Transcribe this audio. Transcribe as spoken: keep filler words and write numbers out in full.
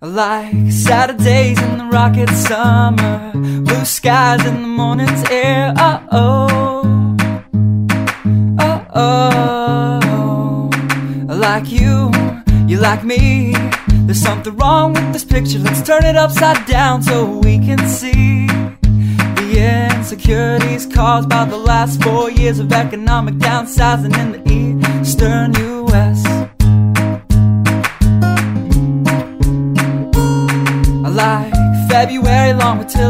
Like Saturdays in the rocket summer, blue skies in the morning's air. Oh oh, oh oh. Like you, you like me. There's something wrong with this picture. Let's turn it upside down so we can see the insecurities caused by the last four years of economic downsizing in the eastern U S Like February long with